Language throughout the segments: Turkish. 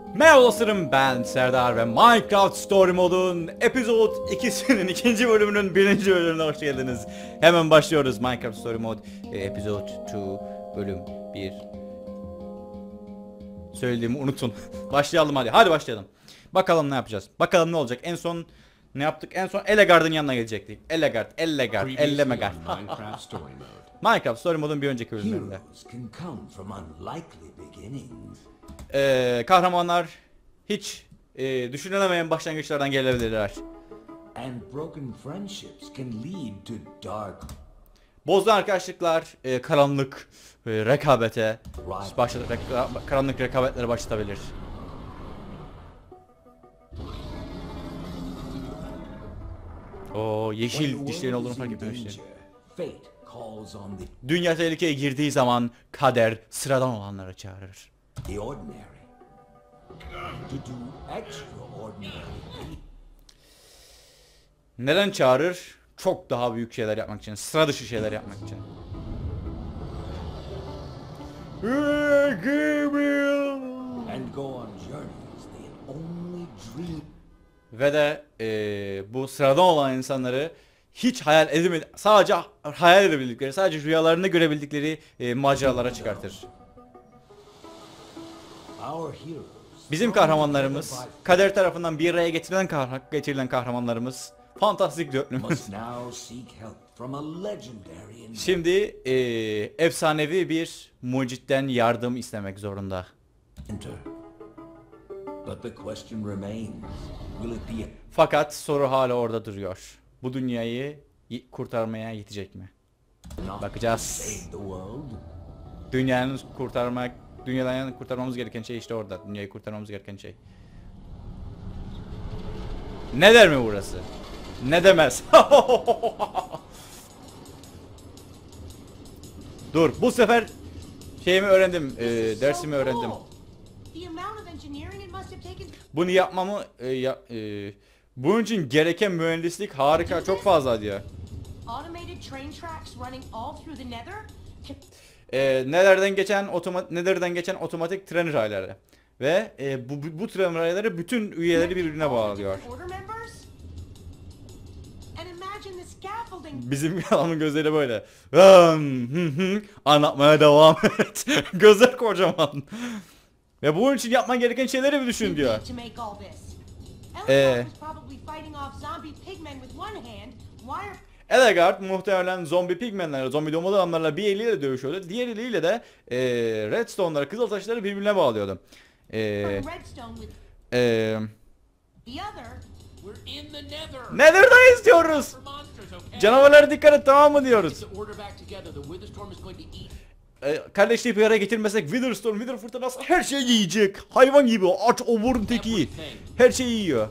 Merhaba dostlarım, ben Serdar ve Minecraft Story Mode'un Episode 2'sinin ikinci bölümünün birinci bölümüne hoş geldiniz. Hemen başlıyoruz. Minecraft Story Mode Episode 2 bölüm 1. Söylediğimi unutun. Başlayalım hadi. Hadi başlayalım. Bakalım ne yapacağız. Bakalım ne olacak. En son ne yaptık? En son Ellegaard'ın yanına gelecektik. Ellegard, Ellemegard. Minecraft Story Mode'un bir önceki bölümlerinde. Kahramanlar hiç düşünülemeyen başlangıçlardan gelebilirler. Bozulan arkadaşlıklar karanlık rekabete, karanlık rekabetlere başlatabilir. O yeşil dişlerin olduğunu fark etmemiştim. Dünya tehlikeye girdiği zaman kader sıradan olanları çağırır. Neden çağırır? Çok daha büyük şeyler yapmak için, sıra dışı şeyler yapmak için. Ve de bu sıradan olan insanları hiç hayal edemedi, sadece hayal edebildikleri, sadece rüyalarında görebildikleri maceralara çıkartır. Bizim kahramanlarımız, kader tarafından bir araya getirilen kahramanlarımız, fantastik dörtlümüz. Şimdi efsanevi bir mucitten yardım istemek zorunda. Fakat soru hala orada duruyor. Bu dünyayı kurtarmaya yetecek mi? Bakacağız. Dünyadan kurtarmamız gereken şey işte orada. Dünyayı kurtarmamız gereken şey. Ne der mi burası? Ne demez? Dur, bu sefer şeyimi öğrendim, dersimi öğrendim. Bunu yapmamı, bunun için gereken mühendislik harika, çok fazla diyor. Nether'den geçen otomatik tren rayları ve bu tren rayları bütün üyeleri birbirine bağlıyor. Bizim adamın gözleri böyle. Anlatmaya devam et. Gözler kocaman. Ve bunun için yapman gereken şeyleri bir düşün diyor. Ellegaard muhtemelen zombi pigmenlerle, zombi domalı adamlarla bir eliyle dövüşüyordu. Diğer eliyle de redstone'ları, kızıl taşları birbirine bağlıyordu. Nether'dayız diyoruz. Canavarlara dikkat et, tamam mı diyoruz. Kardeşliği bir araya getirmesek Wither fırtınası her şeyi yiyecek. Hayvan gibi o aç oburun teki. Her şeyi yiyor.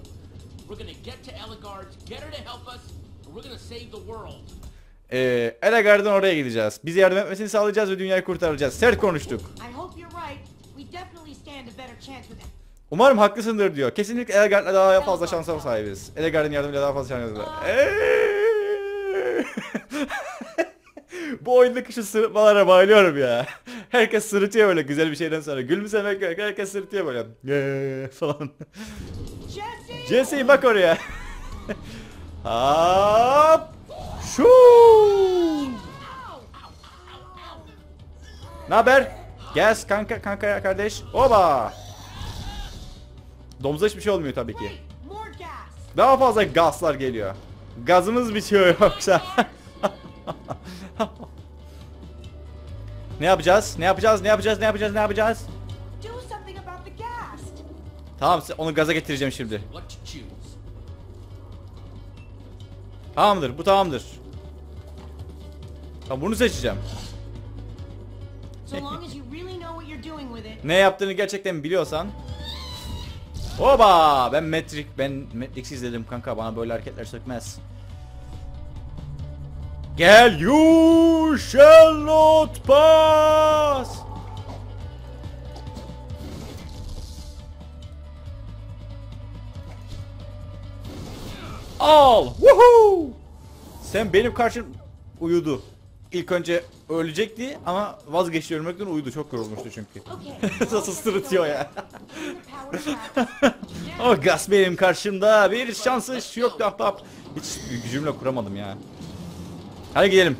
Ellegaard'ın oraya gideceğiz. Bize yardım etmesini sağlayacağız ve dünyayı kurtaracağız. Sert konuştuk. Umarım haklısındır diyor. Kesinlikle Ellegaard'la daha fazla şansa sahibiz. Ellegaard'ın yardımıyla daha fazla şansa sahibiz. Bu oyundaki şu sırıtmalara bayılıyorum ya. Herkes sırıtıyor böyle güzel bir şeyden sonra. Gülümsemek yok. Herkes sırıtıyor böyle. Falan. Jesse bak oraya. Hop. Şu. Naber? Gel kanka kardeş. Oba. Domuza hiçbir şey olmuyor tabii ki. Daha fazla gazlar geliyor. Gazımız bitiyor yoksa. Ne yapacağız? Tamam, onu gaza getireceğim şimdi. Tamamdır, bu tamamdır. Tamam, bunu seçeceğim. Ne yaptığını gerçekten biliyorsan. Oba! Ben Matrix izledim kanka, bana böyle hareketler sökmez. Gel, you shall not pass. Al, woohoo! Sen benim karşım uyudu. İlk önce ölecekti ama vazgeçti, ölmekten uyudu. Çok yorulmuştu çünkü. Nasıl sırıtıyor ya. O gaz benim karşımda bir şansı yok ahbap. Hiç gücümle kuramadım ya. Hadi gidelim.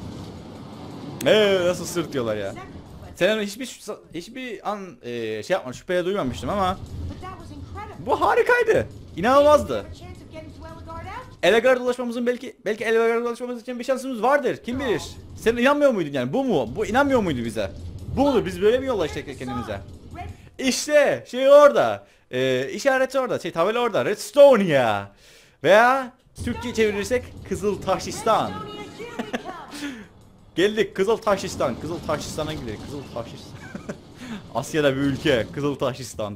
Nasıl sırtıyorlar ya. Sen hiçbir an şey yapma, şüpheye duymamıştım ama bu harikaydı. İnanılmazdı. Ellegaard'a ulaşmamızın belki Ellegaard'a ulaşmamız için bir şansımız vardır. Kim bilir? Sen inanmıyor muydun yani? Bu mu? Bu inanmıyor muydu bize? Bu mudur? Biz böyle mi yola işte kendimize? İşte şey orada. İşareti orada. Tabela orada. Redstonia. Veya Türkçe çevirirsek Kızıltaşistan. Geldik Kızıltaşistan. Kızıltaşistan'a gidelim. Kızıltaşistan. Asya'da bir ülke. Kızıltaşistan.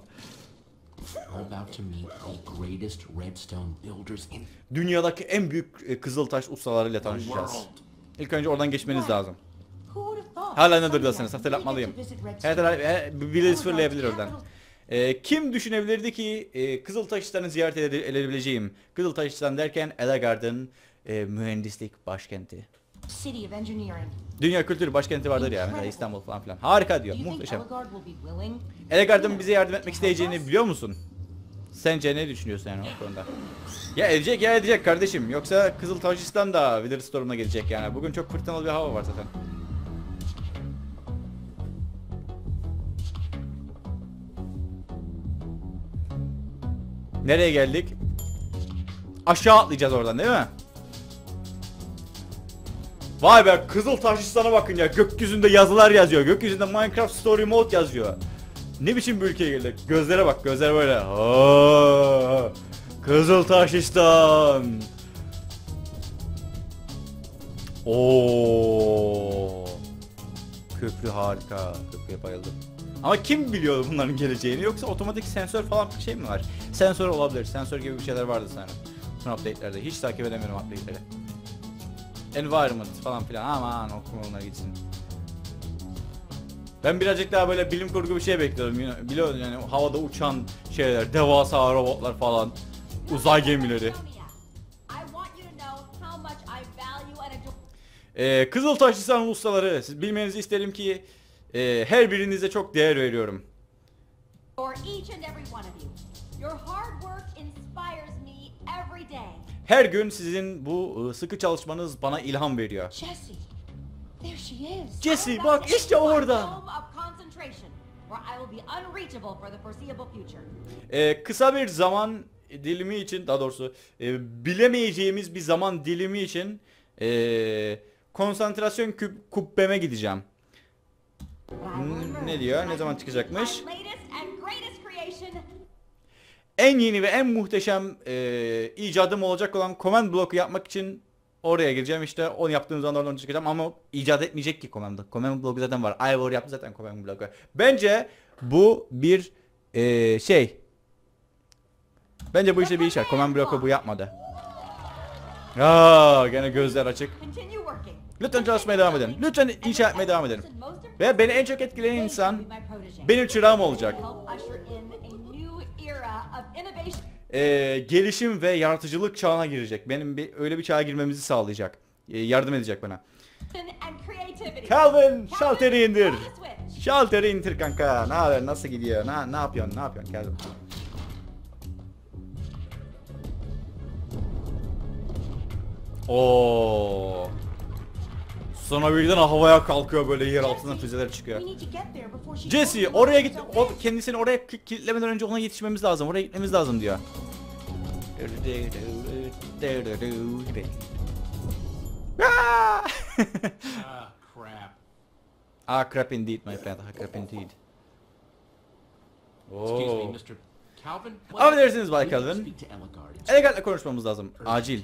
Dünyadaki en büyük Kızıltaş ustalarıyla tanışacağız. İlk önce oradan geçmeniz lazım. Hala ne durduyorsanız hatırlatmalıyım. Birileri fırlayabilir oradan. Kim düşünebilirdi ki Kızıltaşistan'ı ziyaret edebileceğim? Kızıltaşistan derken Ellegaard'ın mühendislik başkenti. Dünya kültürü başkenti vardır ya, mesela İstanbul falan filan. Harika diyor, muhteşem. Ellegaard'ın bize yardım etmek isteyeceğini biliyor musun? Sence ne düşünüyorsun yani o konuda? Ya edecek ya edecek kardeşim. Yoksa Kızıltaşistan da Witherstorm'la gelecek yani. Bugün çok fırtınalı bir hava var zaten. Nereye geldik? Aşağı atlayacağız oradan değil mi? Vay be, Kızıltaşistan'a bakın ya, gökyüzünde yazılar yazıyor. Gökyüzünde Minecraft Story Mode yazıyor. Ne biçim bir ülkeye geldik? Gözlere bak, gözler böyle. Aa, Kızıltaşistan. Oo. Köprü harika. Köprüye bayıldım. Ama kim biliyor bunların geleceğini, yoksa otomatik sensör falan bir şey mi var? Sensör olabilir. Sensör gibi bir şeyler vardı sanırım. Son update'lerde. Hiç takip edemiyorum update'leri. Environment falan filan, aman okuma onlar gitsin. Ben birazcık daha böyle bilim kurgu bir şey bekliyordum. Biliyorsun yani, havada uçan şeyler, devasa robotlar falan, uzay gemileri. Kızıltaşistan ustaları, siz bilmenizi isterim ki her birinize çok değer veriyorum. Her gün sizin bu sıkı çalışmanız bana ilham veriyor. Jessie bak işte orada. Kısa bir zaman dilimi için, daha doğrusu bilemeyeceğimiz bir zaman dilimi için konsantrasyon kubbeme gideceğim. Ne diyor? Ne zaman çıkacakmış? En yeni ve en muhteşem icadım olacak olan command block'u yapmak için oraya gireceğim işte. Onu yaptığım zaman oradan çıkacağım ama icat etmeyecek ki command block. Command block zaten var. Ivor yaptı zaten command block'u. Bence bu bir şey. Bence bu işte bir iş var. Command block'u bu yapmadı. Gene gözler açık. Lütfen çalışmaya devam edin. Lütfen inşa etmeye devam edin. Ve beni en çok etkileyen insan benim çırağım olacak. Gelişim ve yaratıcılık çağına girecek. Öyle bir çağa girmemizi sağlayacak. Yardım edecek bana. Calvin, şalteri indir. Şalteri indir kanka. Ne haber? Nasıl gidiyor? Ne yapıyorsun? Ne yapıyorsun Calvin? Oo. Sonra birden havaya kalkıyor, böyle yer altından füzeler çıkıyor. Jessie oraya git. O kendisini oraya kilitlemeden önce ona yetişmemiz lazım. Oraya gitmemiz lazım diyor. Crap indeed my friend. Crap indeed. Oo. Affedersiniz Bay Calvin. Ellegaard'la konuşmamız lazım. Acil.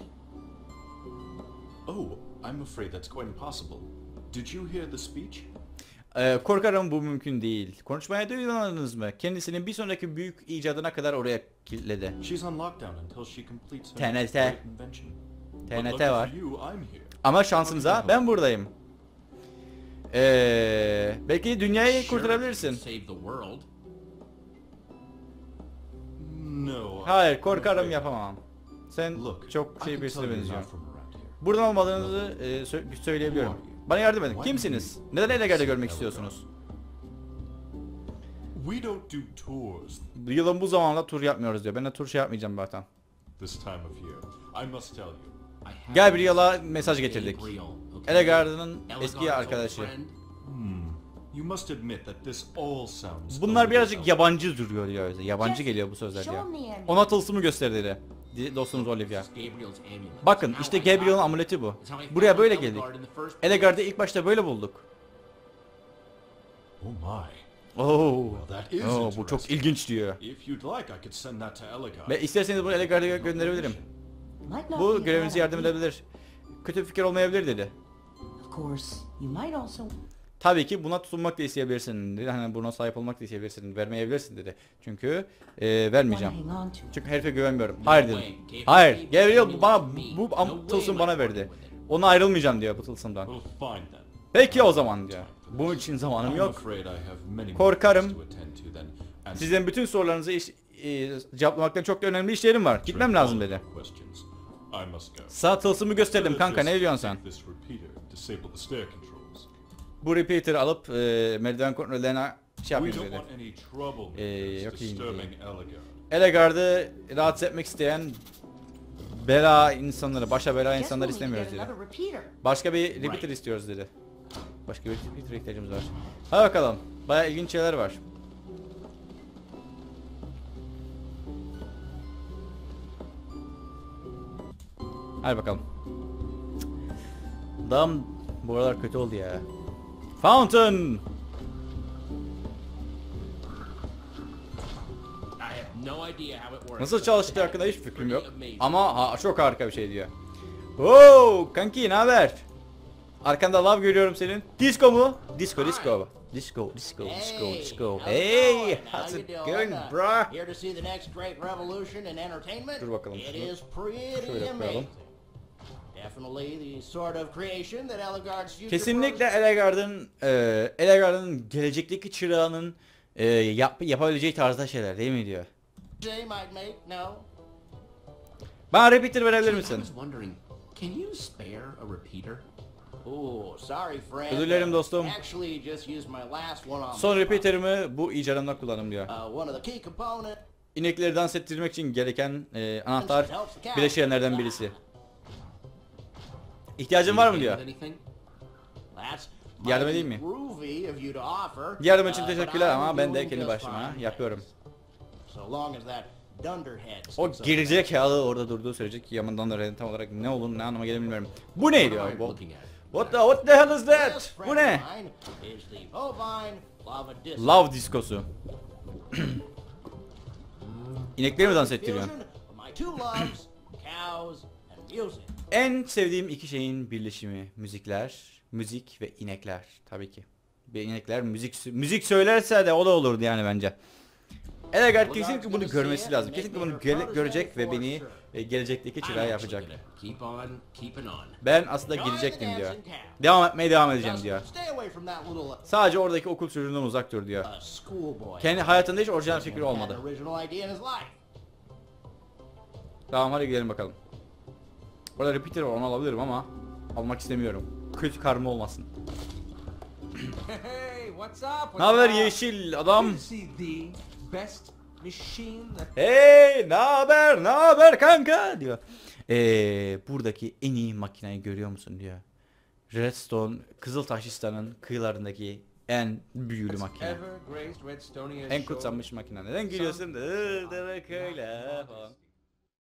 Oh, I'm afraid that's quite impossible. Did you hear the speech? Korkarım bu mümkün değil. Konuşmaya duymadınız mı? Kendisinin bir sonraki büyük icadına kadar oraya kilitledi. She's on lockdown until she completes her TNT. great invention. TNT var. For you, I'm here. Ama şansınıza ben buradayım. Belki dünyayı kurtarabilirsin. Save the world. No. Hayır, korkarım yapamam. Sen çok şey birisine benziyorsun. Buradan olmadığınızı söyleyebiliyorum. Bana yardım edin. Kimsiniz? Neden Ellegaard'ı görmek istiyorsunuz? We don't do tours Yılın bu zamanla tur yapmıyoruz diyor. Ben de tur şey yapmayacağım zaten. this time of year. I must tell you. Gabriel'a mesaj getirdik. Ellegaard'ın eski arkadaşı. You must admit that this all sounds. Bunlar birazcık yabancı duruyor diyor bize. Yabancı geliyor bu sözler diyor. Ona tılsımı göster dedi. Dostumuz Olivia. Bakın işte Gabriel'ın amuleti bu. Buraya böyle geldik. Ellegaard'ı ilk başta böyle bulduk. Oh my. Oo, That is bu çok ilginç diyor. If you'd like, I could send that to Ellegaard. Ve isterseniz bunu Ellegaard'a gönderebilirim. Bu görevimize yardım edebilir. Kötü bir fikir olmayabilir dedi. Of course, you might also. Tabii ki buna tutunmak da isteyebilirsin dedi. Hani buna sahip olmak da isteyebilirsin. Vermeyebilirsin dedi. Çünkü vermeyeceğim. Hang on to. Çünkü herife güvenmiyorum. Hayır dedim. Hayır. Gabriel bu tılsım bana verdi. Ona ayrılmayacağım diyor bu tılsımdan. Well, fine then. Peki o zaman diyor. Bunun için zamanım I'm yok. afraid I have many Korkarım. matters to attend to then. And Sizin bütün sorularınızı cevaplamaktan çok da önemli işlerim var. Gitmem lazım dedi. questions. I must go. Sağ tılsımı gösterdim kanka, ne diyorsun sen? Take this repeater, disable the stair controls. Bu repeater'ı alıp merdiven kontrollerine şey We yapayım don't dedi. want any troublemakers yok iyi disturbing Ellegaard. Ellegaard'ı rahatsız etmek isteyen bela insanları, başa bela Guess insanları we'll need to istemiyoruz get dedi. another repeater. Başka bir repeater istiyoruz dedi. Başka bir repeater ihtiyacımız var. Hadi bakalım. Bayağı ilginç şeyler var. Hadi bakalım. Dam bu aralar kötü oldu ya. Fountain. I have no idea how it works. Nasıl çalıştığı hakkında hiç fikrim yok. Ama çok harika bir şey diyor. Oo, kanki ne haber? Arkanda lav görüyorum senin. Disco mu? Disco. Disco. Hey, how's it going, bro? Here to see the next great revolution in entertainment? Dur bakalım It şunu. is pretty Şöyle koyalım. amazing. Definitely the sort of creation that Ellegaard's future Kesinlikle pros- Ellegaard'ın gelecekteki çırağının yapabileceği tarzda şeyler değil mi diyor. might make. No. Bana repeater verebilir I misin? was wondering, can you spare a repeater? Oh, sorry friend. Özür dilerim dostum. Actually, just used my last one on. Son this repeater'ımı bu icadımda kullanım diyor. one. One of the key components. İnekleri dans ettirmek için gereken anahtar bileşenlerden birisi. İhtiyacın var mı diyor. Yardım edeyim mi? Yardım için teşekkürler ama ben de kendi başıma yapıyorum. O gerizekalı orada durduğu sürece ki Yaman'dan da tam olarak ne olur ne anlama gelir bilmiyorum. Bu ne diyor bu? What the hell is that? Bu ne? Love diskosu. İnekleri mi dans ettiriyorsun? En sevdiğim iki şeyin birleşimi müzik ve inekler tabii ki. Ve inekler müzik söylerse de o da olurdu yani bence. Ellegaard kesinlikle bunu görmesi lazım. Kesinlikle bunu görecek ve beni gelecekteki çırağı yapacak. Ben aslında gidecektim diyor. Devam edeceğim diyor. Sadece oradaki okul çocuğundan uzak dur diyor. Kendi hayatında hiç orijinal fikri olmadı. Tamam hadi gidelim bakalım. Orada repeater var, onu alabilirim ama almak istemiyorum. Kötü karma olmasın. Hey, what's up? Ne haber yeşil adam? See the best machine that Hey, ne haber kanka diyor. Buradaki en iyi makineyi görüyor musun diyor. Redstone, Kızıltaşistan'ın kıyılarındaki en büyülü makine. ever graced Redstonian En kutsanmış makine. Neden gülüyorsun? Demek öyle falan.